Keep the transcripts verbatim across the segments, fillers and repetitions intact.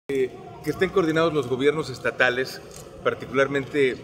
Eh, que estén coordinados los gobiernos estatales, particularmente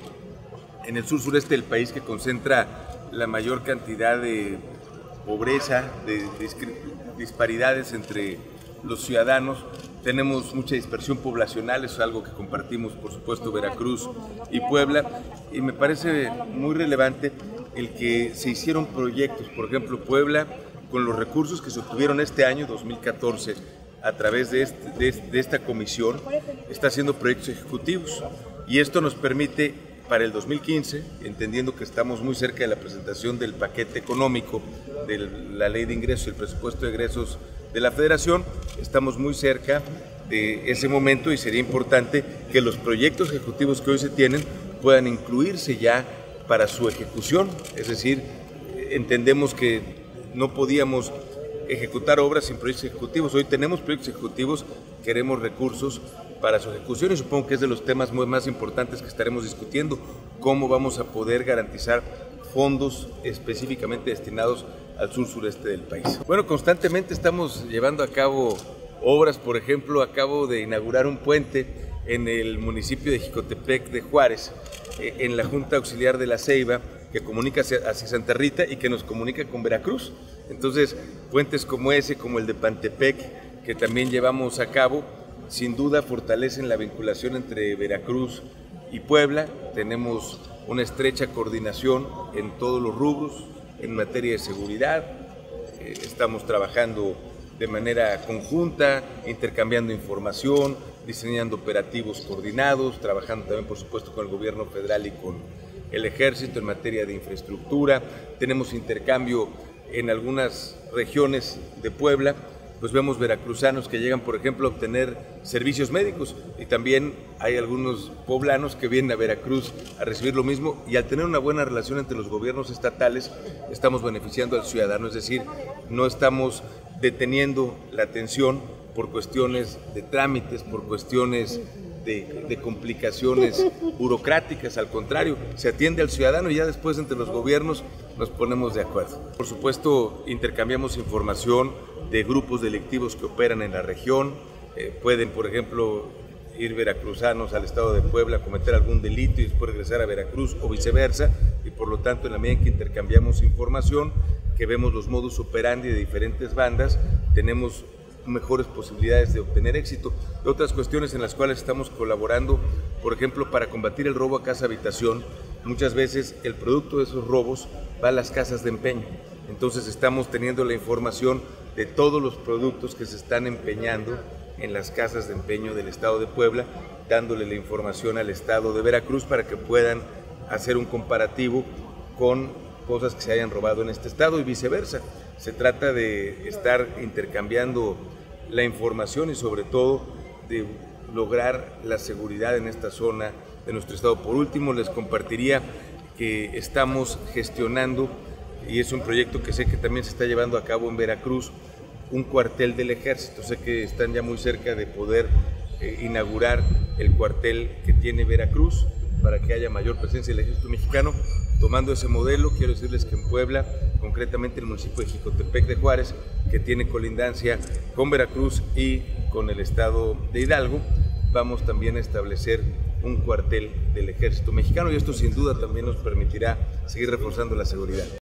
en el sur sureste del país, que concentra la mayor cantidad de pobreza, de disparidades entre los ciudadanos. Tenemos mucha dispersión poblacional, eso es algo que compartimos, por supuesto, Veracruz y Puebla, y me parece muy relevante el que se hicieron proyectos. Por ejemplo, Puebla, con los recursos que se obtuvieron este año, dos mil catorce, a través de, este, de, de esta comisión, está haciendo proyectos ejecutivos, y esto nos permite para el dos mil quince, entendiendo que estamos muy cerca de la presentación del paquete económico de la ley de ingresos y el presupuesto de egresos de la Federación, estamos muy cerca de ese momento y sería importante que los proyectos ejecutivos que hoy se tienen puedan incluirse ya para su ejecución. Es decir, entendemos que no podíamos ejecutar obras sin proyectos ejecutivos. Hoy tenemos proyectos ejecutivos, queremos recursos para su ejecución y supongo que es de los temas muy más importantes que estaremos discutiendo, cómo vamos a poder garantizar fondos específicamente destinados al sur sureste del país. Bueno, constantemente estamos llevando a cabo obras. Por ejemplo, acabo de inaugurar un puente en el municipio de Jicotepec de Juárez, eh, en la Junta Auxiliar de La Ceiba, que comunica hacia, hacia Santa Rita y que nos comunica con Veracruz. Entonces, puentes como ese, como el de Pantepec, que también llevamos a cabo, sin duda fortalecen la vinculación entre Veracruz y Puebla. Tenemos una estrecha coordinación en todos los rubros, en materia de seguridad. Eh, estamos trabajando de manera conjunta, intercambiando información, diseñando operativos coordinados, trabajando también, por supuesto, con el gobierno federal y con el ejército en materia de infraestructura. Tenemos intercambio en algunas regiones de Puebla, pues vemos veracruzanos que llegan, por ejemplo, a obtener servicios médicos, y también hay algunos poblanos que vienen a Veracruz a recibir lo mismo, y al tener una buena relación entre los gobiernos estatales estamos beneficiando al ciudadano. Es decir, no estamos deteniendo la atención por cuestiones de trámites, por cuestiones De, de complicaciones burocráticas. Al contrario, se atiende al ciudadano y ya después entre los gobiernos nos ponemos de acuerdo. Por supuesto, intercambiamos información de grupos delictivos que operan en la región. Eh, pueden, por ejemplo, ir veracruzanos al estado de Puebla a cometer algún delito y después regresar a Veracruz o viceversa, y por lo tanto, en la medida en que intercambiamos información, que vemos los modus operandi de diferentes bandas, tenemos mejores posibilidades de obtener éxito. De otras cuestiones en las cuales estamos colaborando, por ejemplo, para combatir el robo a casa habitación, muchas veces el producto de esos robos va a las casas de empeño. Entonces estamos teniendo la información de todos los productos que se están empeñando en las casas de empeño del estado de Puebla, dándole la información al estado de Veracruz para que puedan hacer un comparativo con cosas que se hayan robado en este estado y viceversa. Se trata de estar intercambiando la información y sobre todo de lograr la seguridad en esta zona de nuestro estado. Por último, les compartiría que estamos gestionando, y es un proyecto que sé que también se está llevando a cabo en Veracruz, un cuartel del ejército. Sé que están ya muy cerca de poder eh, inaugurar el cuartel que tiene Veracruz para que haya mayor presencia del ejército mexicano. Tomando ese modelo, quiero decirles que en Puebla, concretamente en el municipio de Jicotepec de Juárez, que tiene colindancia con Veracruz y con el estado de Hidalgo, vamos también a establecer un cuartel del ejército mexicano, y esto sin duda también nos permitirá seguir reforzando la seguridad.